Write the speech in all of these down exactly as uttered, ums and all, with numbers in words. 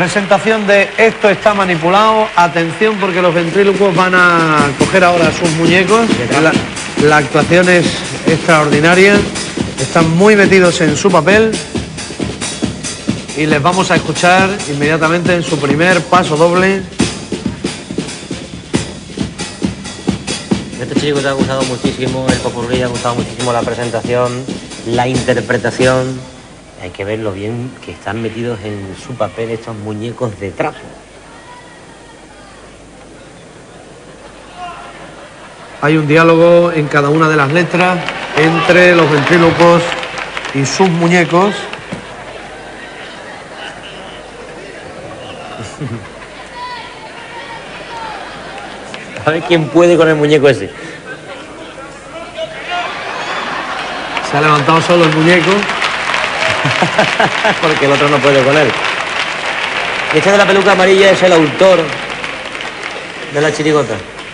Presentación de Esto está manipulado. Atención, porque los ventrílocos van a coger ahora sus muñecos. La, la actuación es extraordinaria. Están muy metidos en su papel. Y les vamos a escuchar inmediatamente en su primer paso doble. Este chico te ha gustado muchísimo el popurrí, ha gustado muchísimo la presentación, la interpretación. Hay que ver lo bien que están metidos en su papel estos muñecos de trapo. Hay un diálogo en cada una de las letras entre los ventrílocos y sus muñecos. A ver quién puede con el muñeco ese. Se ha levantado solo el muñeco. Porque el otro no puede con él. Este de la peluca amarilla es el autor de la chirigota.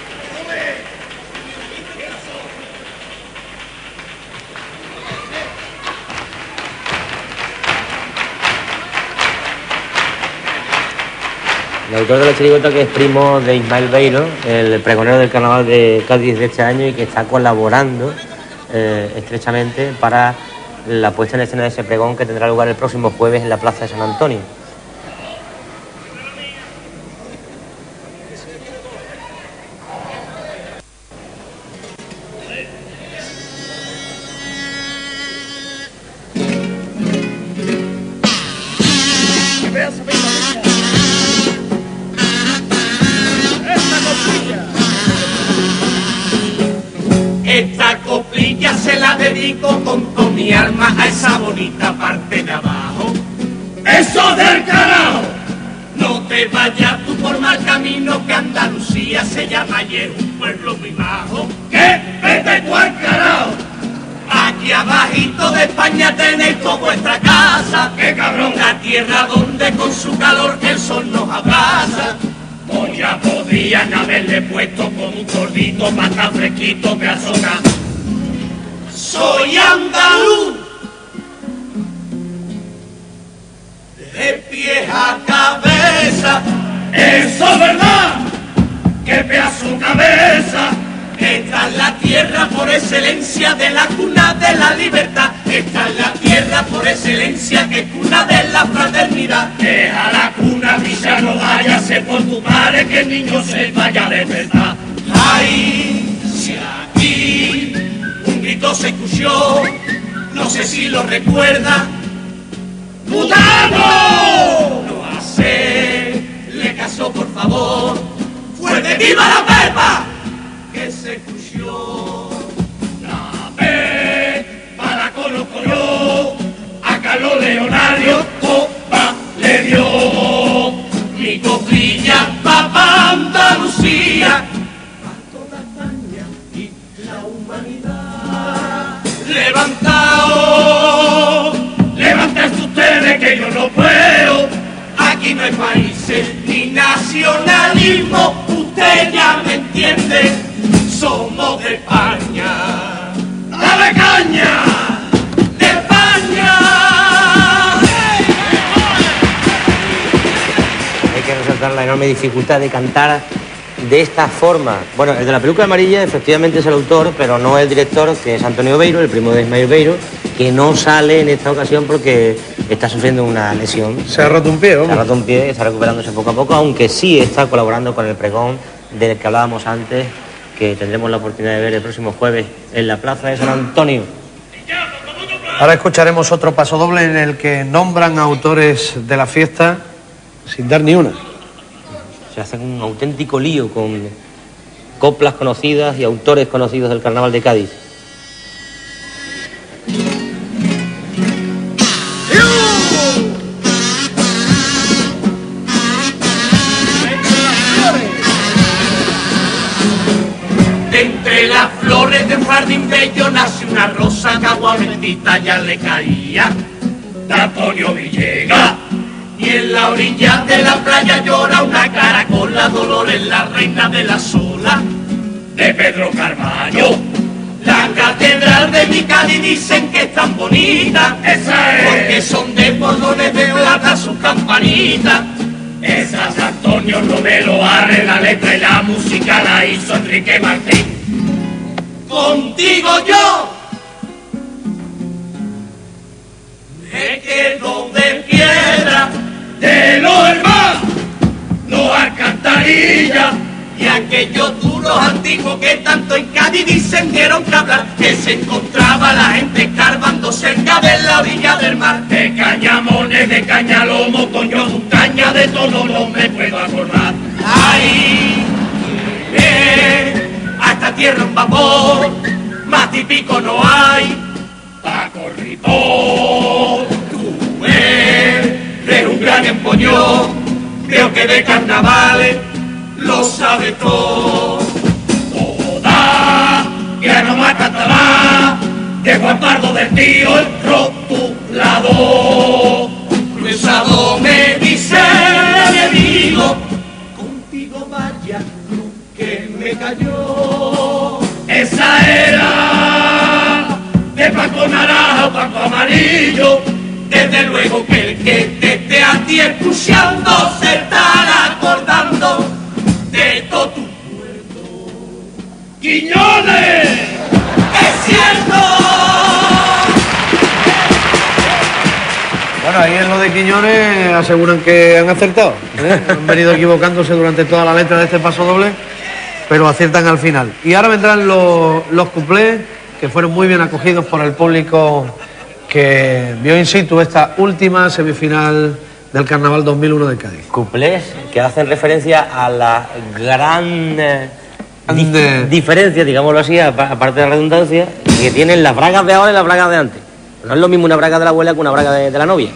El autor de la chirigota, que es primo de Ismael Beiro, el pregonero del carnaval de Cádiz de este año, y que está colaborando eh, estrechamente para la puesta en escena de ese pregón que tendrá lugar el próximo jueves en la Plaza de San Antonio. Esta coplilla se la dedico con toda mi alma a esa bonita parte de abajo. ¡Eso del carajo! No te vayas tú por mal camino, que Andalucía se llama y es un pueblo muy majo. ¿Qué? ¡Vete tú al carajo! Aquí abajito de España tenéis toda vuestra casa. ¡Qué cabrón! La tierra donde con su calor el sol nos abraza. O ya podrían haberle puesto con un gordito para estar fresquito que azona. Soy andaluz, de pies a cabeza. Eso es verdad, que pedazo cabeza. Esta es la tierra por excelencia de la cuna de la libertad. Esta es la tierra por excelencia que es cuna de la fraternidad. Deja la cuna, brilla, no váyase por tu madre, que el niño se vaya de verdad. Ay, si aquí un grito se escuchó, no sé si lo recuerda. ¡Putano! No hacerle caso, por favor. ¡Fuerte viva la Pepa! Que se escuchó. La Pepa la conozco yo, a Carlos Leonario copa le dio. Mi coplilla pa' Andalucía, pa' toda España y la humanidad. Levantaos, levantarse ustedes que yo no puedo. Aquí no hay países ni nacionalismo, usted ya me entiende. Somos de España. ¡Dale caña! ¡De España! Hay que resaltar la enorme dificultad de cantar de esta forma. Bueno, el de la peluca amarilla efectivamente es el autor, pero no el director, que es Antonio Beiro, el primo de Ismael Beiro, que no sale en esta ocasión porque está sufriendo una lesión. Se ha roto un pie, hombre. Se ha roto un pie, está recuperándose poco a poco, aunque sí está colaborando con el pregón del que hablábamos antes, que tendremos la oportunidad de ver el próximo jueves en la Plaza de San Antonio. Ahora escucharemos otro paso doble en el que nombran a autores de la fiesta sin dar ni una. Se hacen un auténtico lío con coplas conocidas y autores conocidos del Carnaval de Cádiz. Entre las flores de un jardín bello nace una rosa que agua bendita ya le caía. De Antonio Villegas. Y en la orilla de la playa llora una caracola, Dolores, la reina de la sola. De Pedro Carballo. La catedral de mi Cádiz dicen que es tan bonita. Esa es. Porque son de bordones de plata sus campanitas. Esa es Antonio Romero Arre, la letra y la música la hizo Enrique Martín. Contigo yo me quedo de piedra de los hermanos, no alcantarilla. Y aquellos duros antiguos que tanto en Cádiz dicen dieron que hablar, que se encontraba la gente escarbando cerca de la orilla del mar. De cañamones, de cañalomo, coño, montaña, de todo no me puedo acordar. Ahí, eh, a esta tierra un vapor, más típico no hay. Paco Ripón, tú eres un gran empollón, creo que de carnavales lo sabe todo. Toda, que no más catalá, de Juan Pardo del Tío el rotulado. Cruzado me dice el enemigo, contigo vaya cruz que me cayó. Esa era de Paco Naranja o Paco Amarillo. Desde luego que el que te esté a ti escuchando se estará acordando de todo tu puerto. ¡Quiñones! ¡Es cierto! Bueno, ahí en lo de Quiñones aseguran que han acertado, ¿eh? Han venido equivocándose durante toda la letra de este paso doble, pero aciertan al final. Y ahora vendrán los, los cuplés, que fueron muy bien acogidos por el público que vio in situ esta última semifinal del Carnaval dos mil uno de Cádiz. Cuplés que hacen referencia a la gran eh, di Ande. diferencia, digámoslo así, aparte de la redundancia, que tienen las bragas de ahora y las bragas de antes. No es lo mismo una braga de la abuela que una braga de, de la novia.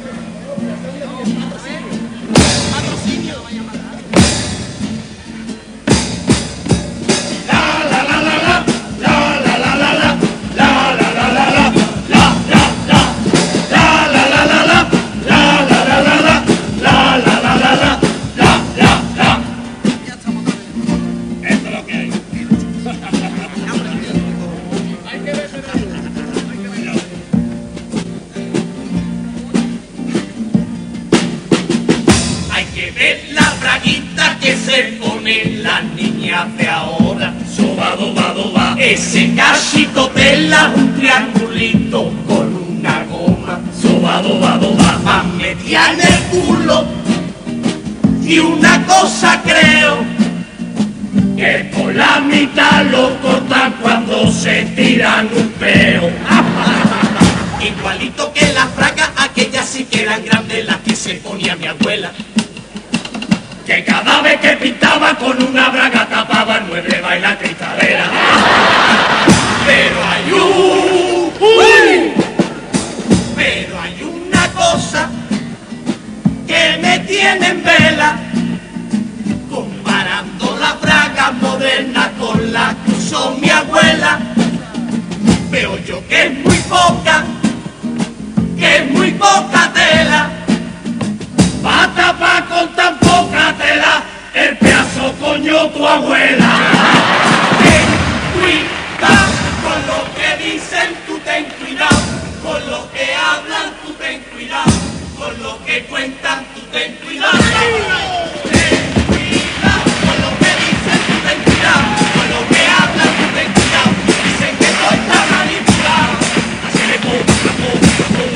Ese cachito tela, un triangulito con una goma. Sobado, vado, va, va, metía en el culo. Y una cosa creo, que por la mitad lo cortan cuando se tiran un peo. Igualito que las bragas, aquellas sí que eran grandes, las que se ponía mi abuela. Que cada vez que pintaba con una braga tapaba nueve bailas cristaleras. Pero hay un... ¡Uy! Pero hay una cosa que me tiene en vela, comparando las bragas modernas con las que usó mi abuela. Veo yo que es muy poca, que es muy poca tela, pa' tapar con tan poca tela el pedazo coño tu abuela. Ten cuidado con lo que dicen, tú ten cuidado con lo que hablan, tú ten cuidado con lo que cuentan, tú ten cuidado. Ten cuidado con lo que dicen, tú ten cuidado con lo que hablan, tú ten cuidado. Dicen que todo está manipulado. Así le pongo, le pongo, le pongo.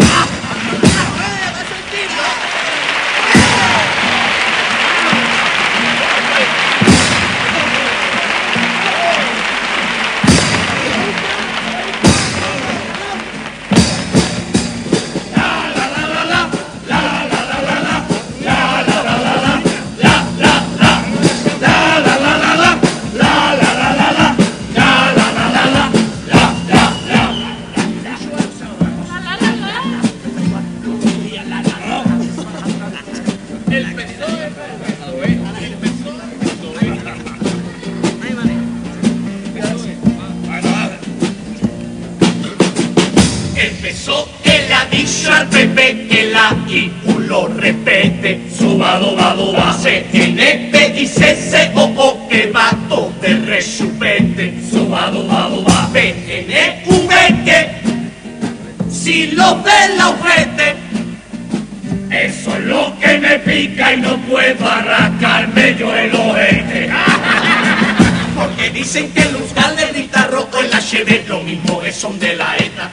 Empezó que le ha dicho al Pepe que la I U lo repete. Sobado, vado, va, se tiene P y C C O O que va todo de resupete. Sobado, vado, va, P N V que si lo de la ojete, eso es lo que me pica y no puedo. dicen que Luz Galerita Rojo en la H B lo mismo que son de la ETA.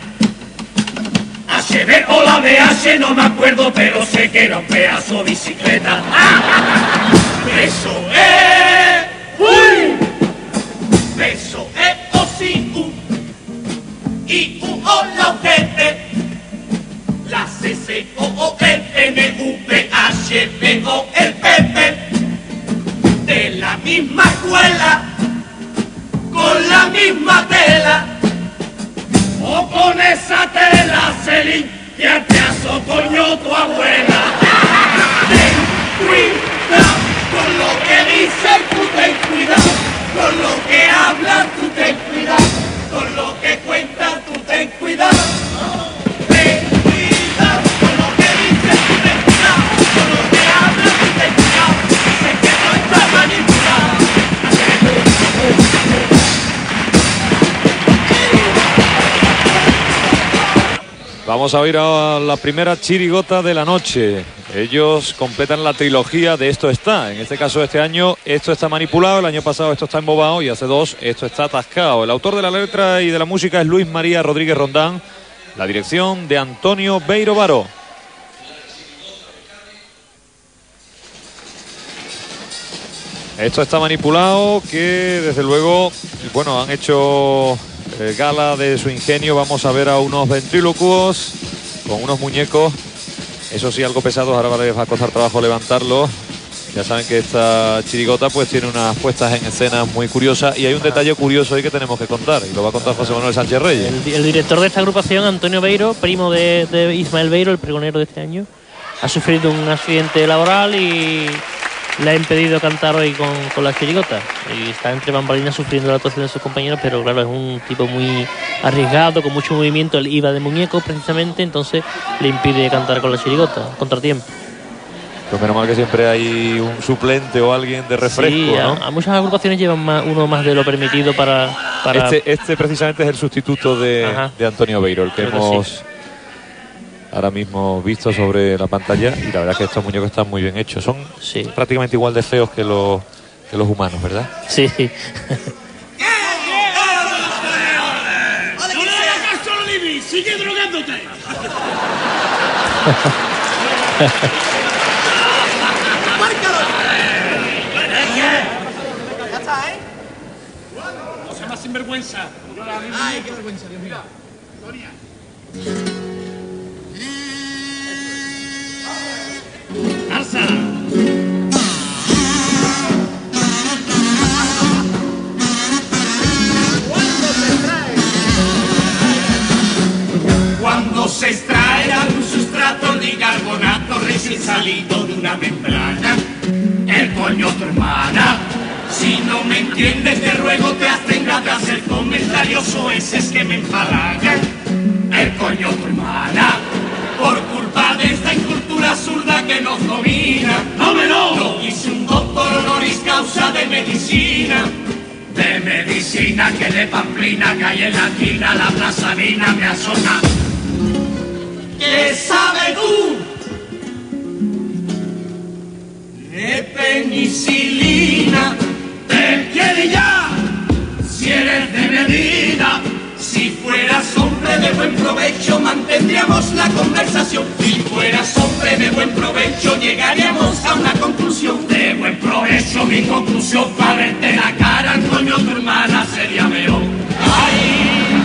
H B o la B H no me acuerdo, pero sé que era un pedazo de bicicleta. Eso es, uy, eso es o sin U, y U o la ojete, la C C O O el N V H B o el P P, de la misma escuela, con la misma tela, o con esa tela se limpia te aso coño tu abuela. Ten cuidado con lo que dicen, tú ten cuidado con lo que hablan, tú ten cuidado con lo que cuentan, tú ten cuidado. Ten cuidado con lo que dicen, tú ten cuidado con lo que hablan, tú ten cuidado. Sé que no está manipulado. Vamos a oír a la primera chirigota de la noche. Ellos completan la trilogía de Esto Está. En este caso, este año, Esto Está Manipulado. El año pasado, Esto Está Embobado. Y hace dos, Esto Está Atascado. El autor de la letra y de la música es Luis María Rodríguez Rondán. La dirección de Antonio Beiro Baró. Esto Está Manipulado, que desde luego, bueno, han hecho eh, gala de su ingenio. Vamos a ver a unos ventrílocuos con unos muñecos, eso sí, algo pesados. Ahora les va a costar trabajo levantarlos. Ya saben que esta chirigota pues tiene unas puestas en escena muy curiosas, y hay un detalle curioso ahí que tenemos que contar, y lo va a contar José Manuel Sánchez Reyes. El, el director de esta agrupación, Antonio Beiro, primo de, de Ismael Beiro, el pregonero de este año, ha sufrido un accidente laboral y le ha impedido cantar hoy con, con la chirigota, y está entre bambalinas sufriendo la actuación de sus compañeros, pero claro, es un tipo muy arriesgado, con mucho movimiento. Él iba de muñeco precisamente, entonces le impide cantar con la chirigota, contratiempo. Pues menos mal que siempre hay un suplente o alguien de refresco, sí, ¿no? a, a muchas agrupaciones llevan más, uno más de lo permitido para... para... Este, este precisamente es el sustituto de, de Antonio Beiro, el que Creo hemos... que sí. Ahora mismo visto sobre la pantalla, y la verdad es que estos muñecos están muy bien hechos. Son sí. prácticamente igual de feos que los, que los humanos, ¿verdad? Sí. ¡No le hagas caso a Libby! ¡Sigue drogándote! Ya está, ¿eh? No sea más sinvergüenza. Ay, qué vergüenza, Dios mío. Sonia. ¡Arsa! Cuando se extrae algún sustrato de carbonato recién salido de una membrana, el coño tu hermana. Si no me entiendes, te ruego te abstengas de hacer comentarios soeces que me empalagan. El coño tu hermana, por culpa de esta incultura zurda que nos domina. ¡No me lo! Yo hice un doctor honoris causa de medicina. De medicina que de Pamplina, que hay en la esquina, la plaza Mina me asona. ¿Qué sabes tú de penicilina? Te quiere ya, si eres de Medina. Si fueras hombre de buen provecho, mantendríamos la conversación. Si fueras hombre de buen provecho, llegaríamos a una conclusión. De buen provecho, mi conclusión, para verte la cara al coño tu hermana sería mejor. Ay,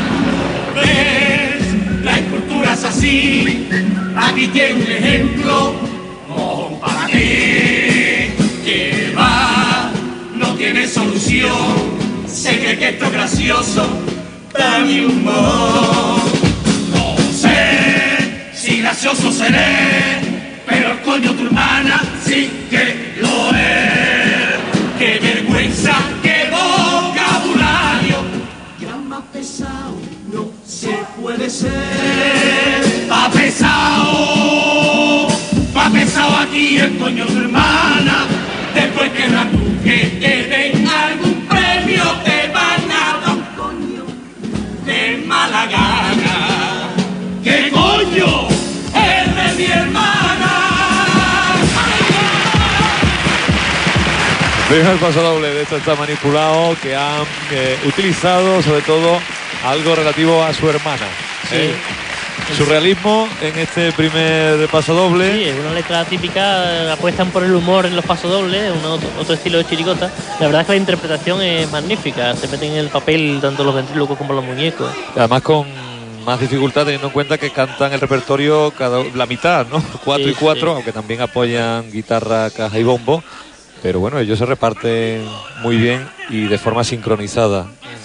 ves, la escultura es así. Aquí tiene un ejemplo, mojón para ti. Que va, no tiene solución. Se cree que esto es gracioso. Dame humor. No sé si gracioso seré, pero el coño tu hermana sí que lo es. ¡Qué vergüenza, qué vocabulario! Ya más pesado no se puede ser. ¡Va pesado! ¡Va pesado aquí el coño tu hermana! Después que la tú que te den algún premio te van a dar un coño de mala gana. ¿Qué coño? ¡Es de mi hermana! De primer paso doble de esto está manipulado, que han eh, utilizado sobre todo algo relativo a su hermana. Sí. ¿eh? Surrealismo en este primer paso doble. Sí, es una letra típica, apuestan por el humor en los pasodobles, un otro, otro estilo de chirigota. La verdad es que la interpretación es magnífica, se meten en el papel tanto los ventrílocos como los muñecos. Además con más dificultad, teniendo en cuenta que cantan el repertorio cada la mitad, ¿no? Cuatro Sí, y cuatro, sí. aunque también apoyan guitarra, caja y bombo. Pero bueno, ellos se reparten muy bien y de forma sincronizada.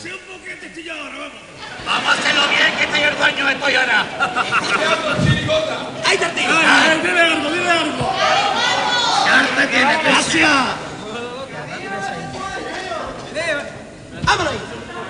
Vamos a hacerlo bien, que estoy el dueño de Toyana. ¡Ahí está el tío! ¡Dile algo, dile algo! ¡Ya te tiene, gracias! ¡Vámonos!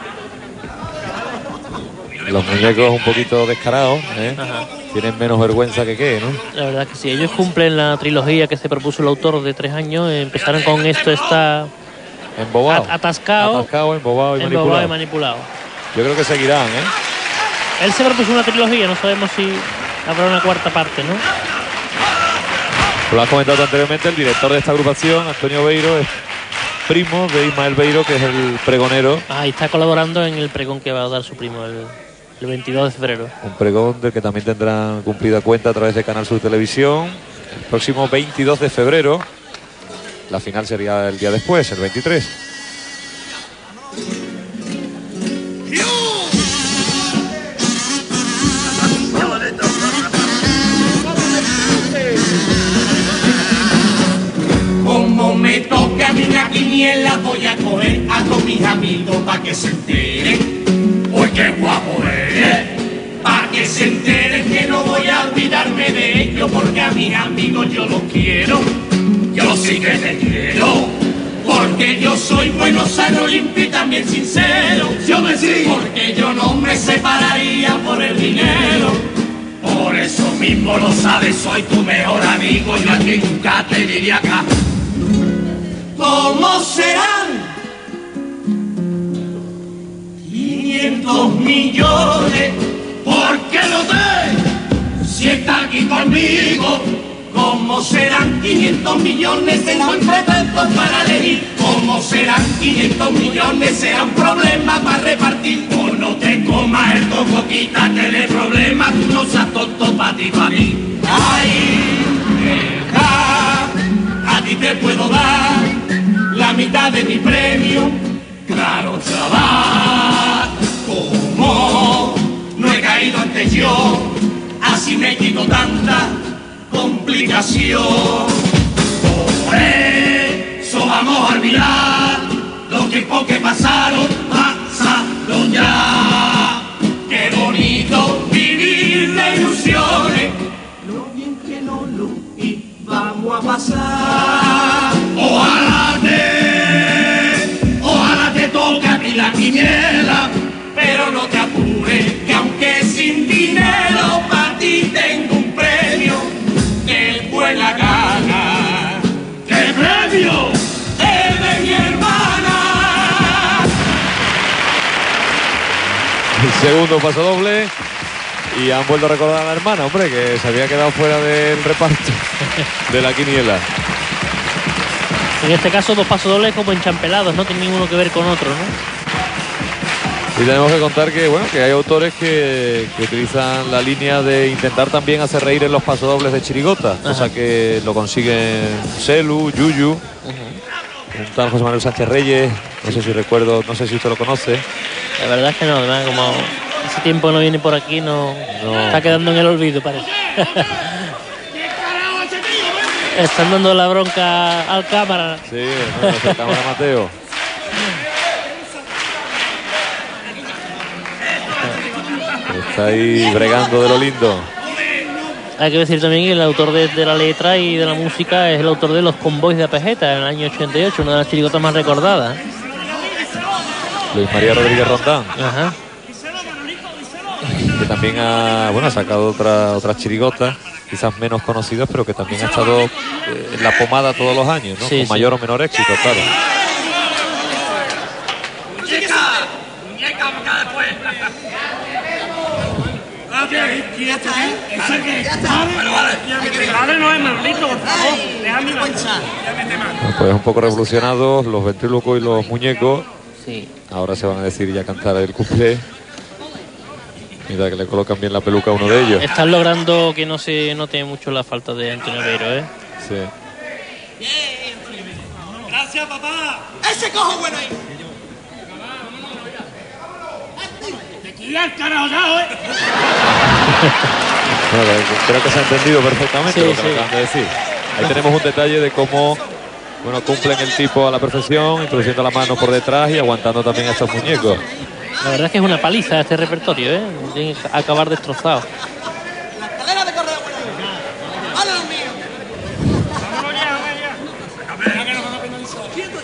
Los muñecos un poquito descarados, ¿eh? Tienen menos vergüenza que qué, ¿no? La verdad que sí, ellos cumplen la trilogía que se propuso el autor de tres años, empezaron con Esto está Embobado. atascado, Atascado, embobado y embobado manipulado. y manipulado. Yo creo que seguirán, ¿eh? Él se propuso una trilogía, no sabemos si habrá una cuarta parte, ¿no? Lo has comentado anteriormente, el director de esta agrupación, Antonio Beiro, es primo de Ismael Beiro, que es el pregonero. Ah, y está colaborando en el pregón que va a dar su primo el, el veintidós de febrero. Un pregón del que también tendrán cumplida cuenta a través de Canal Sur Televisión. El próximo veintidós de febrero. La final sería el día después, el veintitrés. Como me toca a mí la quiniela, voy a coger a todos mis amigos pa' que se enteren. Uy, qué guapo eres, pa' que se enteren que no voy a olvidarme de ellos, porque a mis amigos yo los quiero. Yo sí que te quiero, porque yo soy bueno, sano, limpio y también sincero. Yo me sigo, porque yo no me separaría por el dinero. Por eso mismo lo sabes, soy tu mejor amigo, yo aquí nunca te diría acá. ¿Cómo serán? quinientos millones, ¿por qué lo sé? Si está aquí conmigo, ¿cómo serán quinientos millones? Tengo entre tantos para elegir. ¿Cómo serán quinientos millones? Serán problemas para repartir. O no te comas el coco, quítate de problemas, tú no seas tonto para ti, para mí. Ay, deja, a ti te puedo dar la mitad de mi premio, claro, chaval. Como no he caído antes yo, así me quito tanta complicación. Por eso vamos a olvidar los tiempos que pasaron, pasaron ya. Qué bonito vivir de ilusiones, lo bien que no lo íbamos a pasar. Ojalá te, ojalá te toque a mí la quiniela, pero no te apures, que aunque sin dinero para ti tengo un premio de buena gana. ¿Qué premio? El de mi hermana. El segundo paso doble. Y han vuelto a recordar a la hermana, hombre, que se había quedado fuera del reparto de la quiniela. En este caso dos pasodobles como enchampelados, no tienen ninguno que ver con otro, ¿no? Y tenemos que contar que bueno que hay autores que, que utilizan la línea de intentar también hacer reír en los pasodobles de chirigota, Ajá. cosa que lo consiguen Celu, Yuyu, Uh-huh. un tal José Manuel Sánchez Reyes, no sé si recuerdo, no sé si usted lo conoce. La verdad es que no, además como hace tiempo que no viene por aquí, no, No. está quedando en el olvido, parece. Están dando la bronca al cámara. Sí, no, es el cámara Mateo. Está ahí bregando de lo lindo. Hay que decir también que el autor de, de la letra y de la música es el autor de Los Convoys de Apejeta en el año ochenta y ocho, una de las chirigotas más recordadas. Luis María Rodríguez Rondán, Ajá. que también ha, bueno, ha sacado otra, otras chirigotas, quizás menos conocidas, pero que también ha estado eh, en la pomada todos los años, ¿no? Sí, Con sí. mayor o menor éxito, claro. Muñeca, muñeca, acá después. ¿Quién está, eh? ¿Ese qué? Bueno, vale. Padre no es Merlito, por favor. Déjame Bueno, pues un poco revolucionados los ventrílocos y los muñecos. Sí. Ahora se van a decidir ya cantar el cuplé. Mira que le colocan bien la peluca a uno de ellos. Están logrando que no se note mucho la falta de Antonio Beiro, ¿eh? Sí. Gracias, papá. Ese cojo bueno ahí. Te quilla el carajo ya, ¿eh? Bueno, creo que se ha entendido perfectamente Sí, lo que sí. me acaban de decir. Ahí tenemos un detalle de cómo, bueno, cumplen el tipo a la perfección, introduciendo la mano por detrás y aguantando también a estos muñecos. La verdad es que es una paliza este repertorio, ¿eh? Tiene que acabar destrozado. La escalera de correo, bueno. Vale, los míos. Vámonos ya, vámonos ya. A ver, que nos van a penalizar.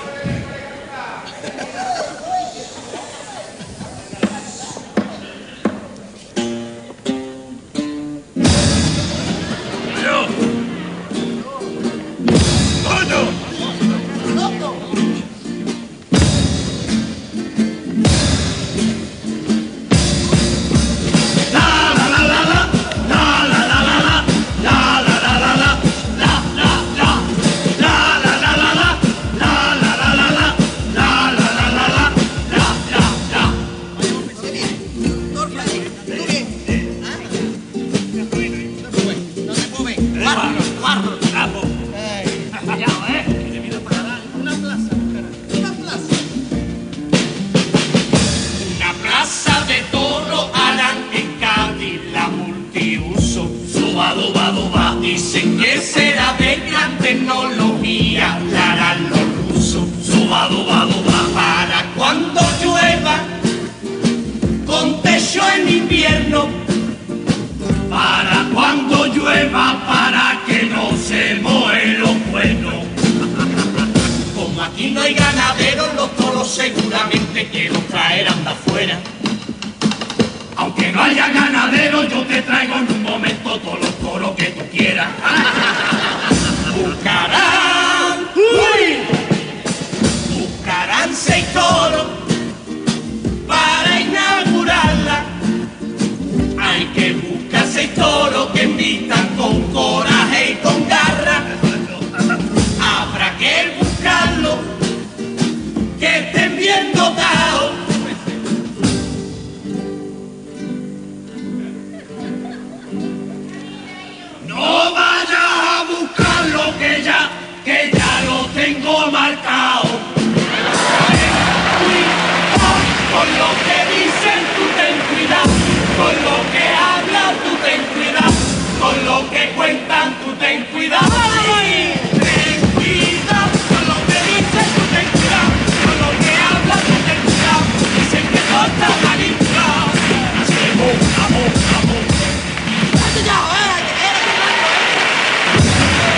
Una plaza de toro harán en Cádiz la multiuso. Suba, duba, duba. Dicen que será de gran tecnología, la harán los rusos. Suba, duba, duba. Para cuando llueva, con techo en invierno. Para cuando llueva, para que no se moje los cuernos. Como aquí no hay ganaderos, los toros seguramente que los traerán de afuera. Aunque no haya ganaderos, yo te traigo en un momento todos los toros que tú quieras. Buscarán, uy, buscarán seis toros para inaugurarla. Hay que buscar seis toros que invitan con coraje y con garra. Habrá que buscarlo, que estén bien dotados. No vayas a buscarlo, que ya, que ya lo tengo marcado. Con lo que dicen tú ten cuidado, con lo que hablan tú ten cuidado, con lo que cuentan tú ten cuidado. Ten cuidado, con lo que dicen tú ten cuidado, con lo que hablan tú ten cuidado. Dicen que no está manipulado. Hacemos amor, amor. ¡Vete ya, eh! ¡Que eres un blanco, eh!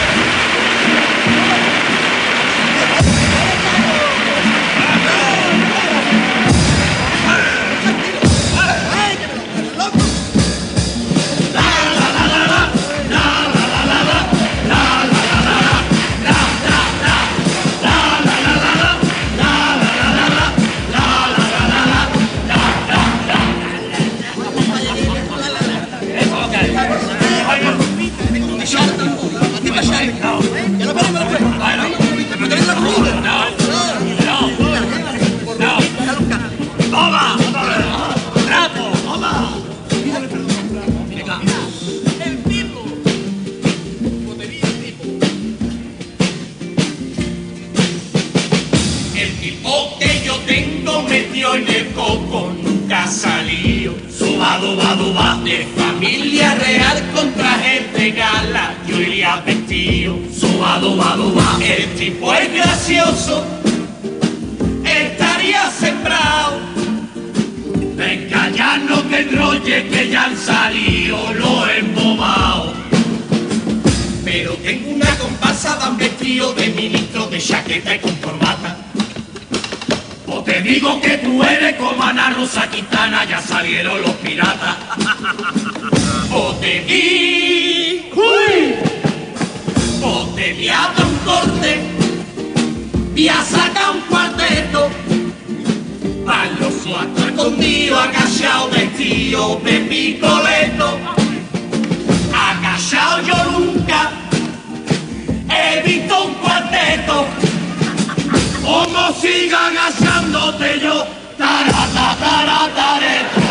El tipo que yo tengo metido en el coco nunca salió. Suba, duba, duba, de familia real con trajes de gala yo iría vestido. Suba, duba, duba, el tipo es gracioso, estaría sembrado. Venga, ya no te enrolles que ya han salido los embobados. Pero tengo una comparsa, van vestido de ministro de chaqueta y con corbata. O te digo que tú eres como Ana Rosa Quintana, ya salieron los piratas. O te di, uy, o te di a dar un corte, y a sacar un cuarteto, para los cuatro escondidos, agachado, vestido de picoleto. Agachado yo nunca he visto un cuarteto. Como sigan asándote yo, tarata, taratareto.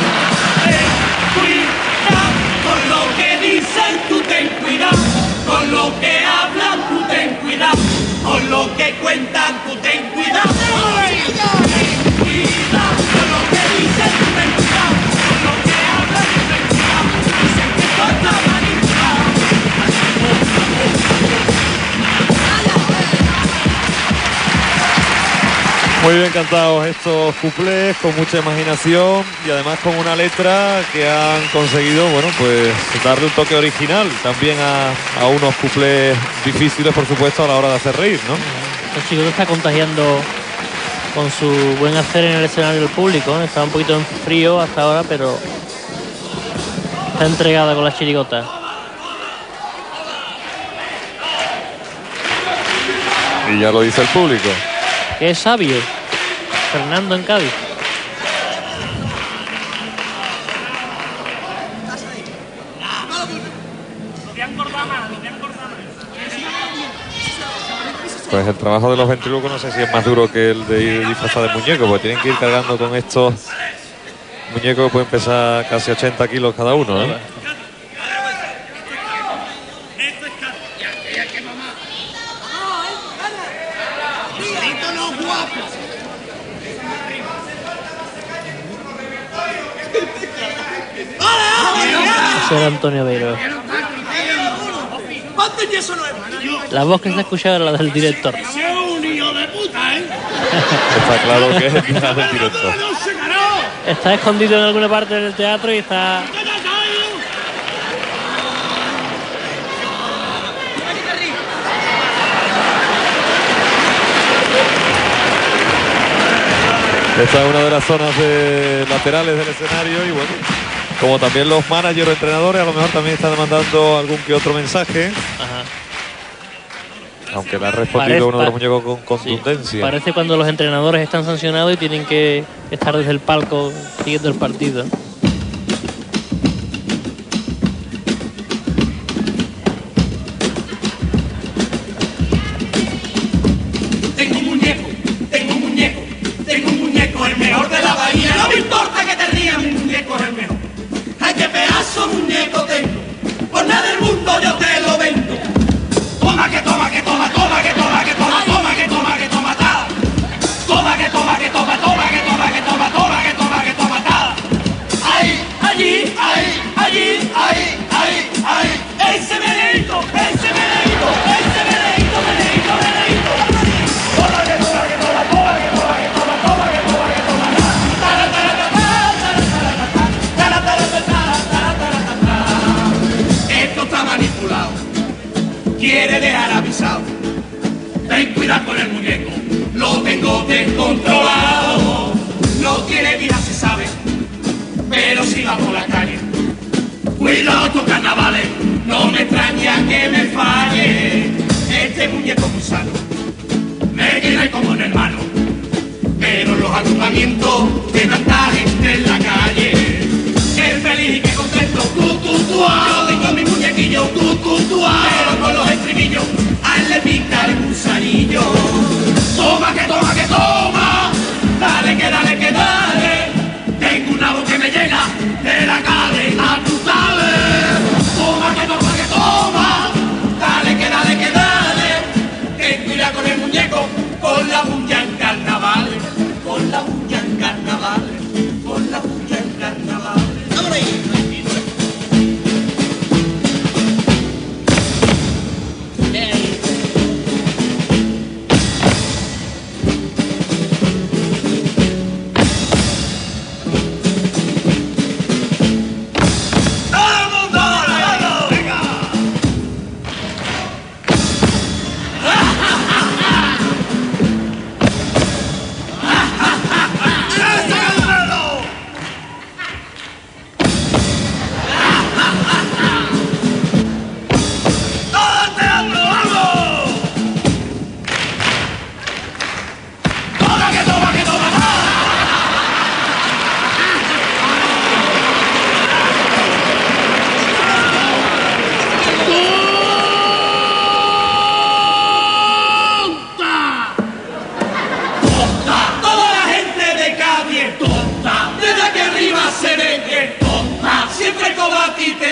Cuidado con lo que dicen, tú ten cuidado. Con lo que hablan, tú ten cuidado. Con lo que cuentan, tú ten cuidado. Ten cuidado con lo que dicen, tú ten cuidado. Con lo que hablan, tú ten cuidado. Dicen que tú estás manipulado. Muy bien cantados estos cuplés, con mucha imaginación y además con una letra que han conseguido, bueno, pues darle un toque original también a, a unos cuplés difíciles, por supuesto, a la hora de hacer reír, ¿no? El chico está contagiando con su buen hacer en el escenario del público, ¿no? Estaba un poquito en frío hasta ahora, pero está entregada con la chirigota. Y ya lo dice el público. Qué sabio, Fernando en Cádiz. Pues el trabajo de los ventrílocos no sé si es más duro que el de ir disfrazado de muñeco, porque tienen que ir cargando con estos muñecos que pueden pesar casi ochenta kilos cada uno, ¿eh? Ese era Antonio Beiro. La voz que se ha escuchado era la del director. Está claro que es el final del director. Está escondido en alguna parte del teatro y está... Esta es una de las zonas de laterales del escenario y bueno, como también los managers o entrenadores a lo mejor también están mandando algún que otro mensaje. Ajá. Aunque le ha respondido Parece, uno de los muñecos con contundencia. Sí, parece cuando los entrenadores están sancionados y tienen que estar desde el palco siguiendo el partido. Tengo un muñeco, tengo un muñeco, tengo un muñeco, el mejor de la bahía. No me importa que te rías, mi muñeco es el mejor. Ay, qué pedazo muñeco tengo, por nada del mundo yo te lo vendo. Toma que toma, que toma, toma, que toma, que toma, toma, que toma, que toma, ta. Toma que toma, que toma, toma, que toma, que toma, toma, que toma, que toma, ta. Ay, allí, ay, allí, ay, ay, ay. Ese meneito, ese meneito, ese meneito, meneito, meneito. Toma que toma, que toma, toma, que toma, que toma, toma, que toma, que toma, ta. Tara, tara, ta, tara, tara, ta, tara, tara, tara, ta. Esto está manipulado. Quiere dejar avisado. Ten cuidado con el muñeco, lo tengo descontrolado. No tiene vida, se sabe, pero si va por la calle. Cuidado estos carnavales, no me extraña que me falle. Este muñeco muy sano, me quiere como un hermano. Pero los agrupamientos de tanta gente en la calle, qué feliz y qué contento, tú, tú, tú. Yo tengo mi muñequillo, tú, tú, tú. Pero con los estribillos, a él le pica el gusanillo. Toma que toma que toma, dale que dale que dale. Tengo una voz que me llega de la cadena, tú sabes. Toma que toma que toma, dale que dale que dale. Ten cuidado con el muñeco, con la bulla en carnaval, con la bulla en carnaval, con la bulla en carnaval. ¡Vámonos ahí!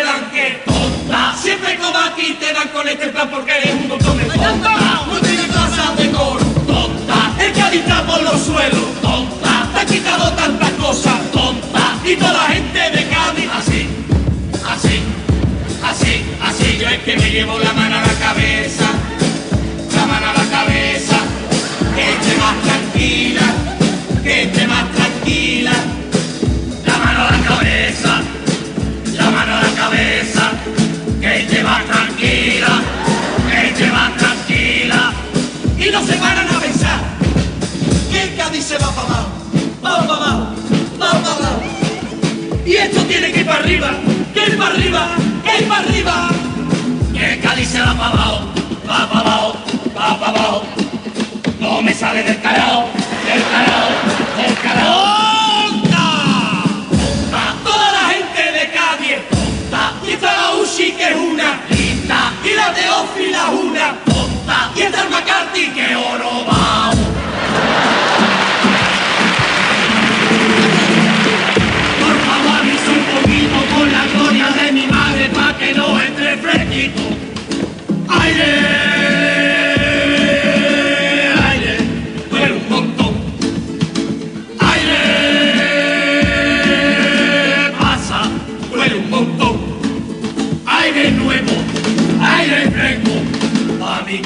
dan que tonta. Siempre como aquí te dan con este plan porque eres un montón de tonta. No tiene plaza de coro, tonta. El Cádiz está por los suelos, tonta. Te ha quitado tantas cosas, tonta. Y toda la gente de Cádiz así, así, así, así. Yo es que me llevo la mano a la cabeza, la mano a la cabeza. Que esté más tranquila, que esté más tranquila. La mano a la cabeza, la mano a la cabeza. Que esté más tranquila, que esté más tranquila. Y no se paran a pensar que el Cádiz se va para abajo, va para abajo, va para abajo. Y esto tiene que ir para arriba, que ir para arriba, que ir para arriba. Que el Cádiz se va para abajo, va para abajo, va para abajo. No me sale del carajo, del carajo, del carajo. ¡Tonta! ¡Tonta! Toda la gente de Cádiz es tonta. Y está la Uchi que es una lista. Y la Teófila es una tonta. Y está el McCarthy que es oro va. Por favor, avisa un poquito con la gloria de mi madre pa' que no entre fresquito. ¡Aire! Aire fresco a mi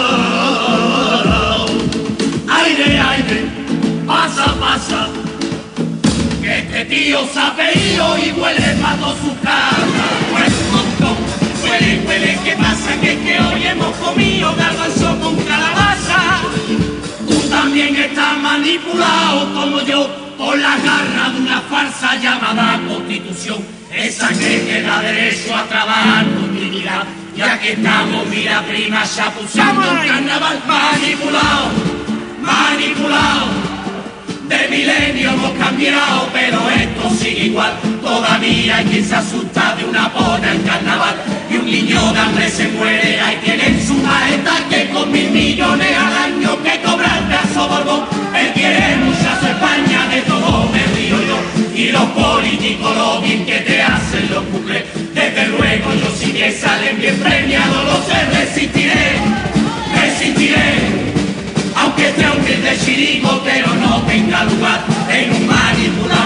cara. Aire, aire, pasa, pasa. Que este tío se ha pedido y huele pa' toda su casa. Huele un montón, huele, huele. ¿Qué pasa? Que es que hoy hemos comido garbanzo con calabaza. Tú también estás manipulado como yo por la garra de una farsa llamada Constitución. Esa que te da derecho a trabajar con dignidad. Ya que estamos, mira prima, ya pusimos un carnaval manipulado, manipulado. De milenio hemos cambiado, pero esto sigue igual. Todavía hay quien se asusta de una pona en carnaval. Y un niño de hambre se muere, ahí tienen su majestad que con mil millones al año que cobra el brazo Borbón. Él quiere mucha su España, de todo me río yo. Y los políticos lo bien que te hacen los cuplés. Desde luego yo si me salen bien premiados, lo sé, resistiré, resistiré. Aunque este hombre es de chirico, pero no tenga lugar en un manipulado.